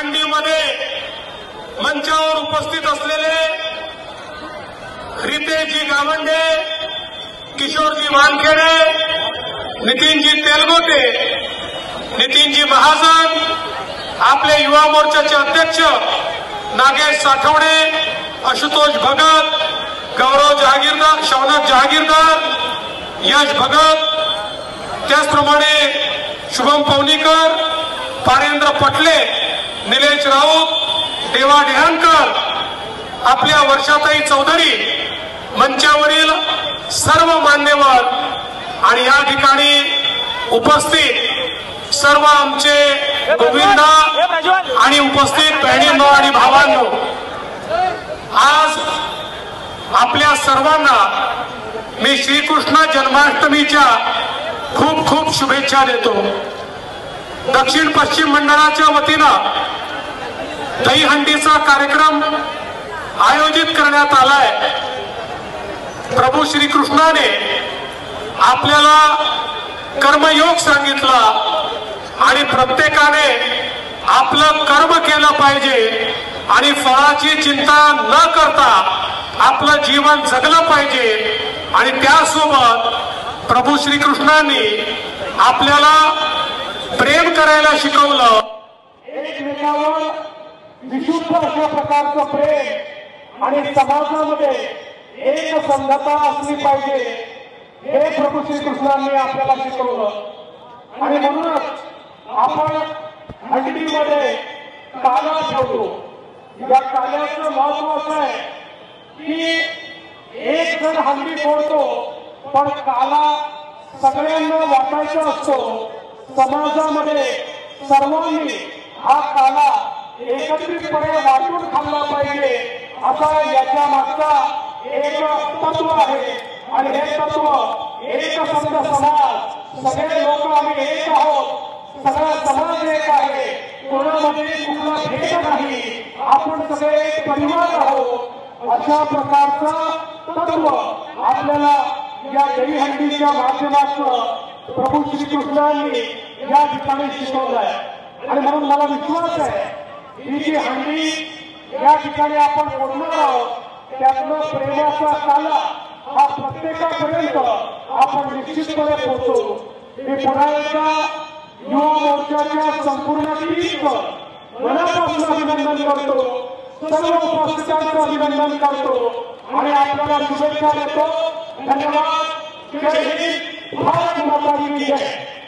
हंडीमध्ये मंचावर उपस्थित असलेले रितेशजी गावंडे, किशोरजी वानखेडे, नितीनजी तेलगोटे, नितीनजी महाजन, आपले युवा मोर्चाचे अध्यक्ष नागेश साठवणे, आशुतोष भगत, गौरव जहागीरदार, शौनक जहागीरदार, यश भगत, त्याचप्रमाणे शुभम पवनीकर, पारेंद्र पटले, निलेश राऊत, देवा डेहानकर, आपल्या वर्षाताई चौधरी, मंचावरील सर्व मान्यवर आणि या ठिकाणी उपस्थित सर्व आमचे गोविंदा आणि उपस्थित बहिणींनो आणि भावांनो, आज आपल्या सर्वांना मी श्रीकृष्ण जन्माष्टमीच्या खूप खूप शुभेच्छा देतो। दक्षिण पश्चिम मंडळाच्या वतीनं दहीहंडीचा कार्यक्रम आयोजित करण्यात आलाय। प्रभू श्रीकृष्णाने आपल्याला कर्मयोग सांगितला आणि प्रत्येकाने आपलं कर्म केलं पाहिजे आणि फळाची चिंता न करता आपलं जीवन जगलं पाहिजे आणि त्यासोबत प्रभू श्रीकृष्णांनी आपल्याला प्रेम करायला शिकवलं। एकमेकावर विशुद्ध अशा प्रकारचं प्रेम आणि समाजामध्ये एक संगता असली पाहिजे हे प्रभू श्रीकृष्णांनी आपल्याला शिकवलं। आणि म्हणूनच आपण हंडीमध्ये काला ठेवतो। या काल्याचं महत्व असं आहे की एक जण हंडी फोडतो पण काला सगळ्यांना वाटायचा असतो। समाजामध्ये सर्वांनी हा काला एकत्रितपणे वाटून खाल्ला पाहिजे असा याच्या मागचा एक तत्व आहे। आणि हे तत्व एक संघ समाज, सगळे लोक आम्ही एक आहोत, सगळा समाज एक आहे, कोणामध्ये कुठला भेद नाही, आपण सगळे एक परिवार आहोत अशा प्रकारचा तत्व आपल्याला या दहीहंडीच्या माध्यमातून प्रभू श्रीकृष्णांनी या ठिकाणी शिकवलंय। आणि म्हणून मला विश्वास आहे ही जी हंडी या ठिकाणी आपण फोडणार आहोत त्यातनं प्रेमाचा काला हा प्रत्येकापर्यंत आपण निश्चितपणे पोहोचवू। मी पुन्हा एकदा युवा मोर्चाच्या संपूर्ण टीमचं मनापासून अभिनंदन करतो, सर्व उपस्थितांचं अभिनंदन करतो आणि आपल्याला शुभेच्छा देतो। धन्यवाद। जय हिंद, भारत माता की जय।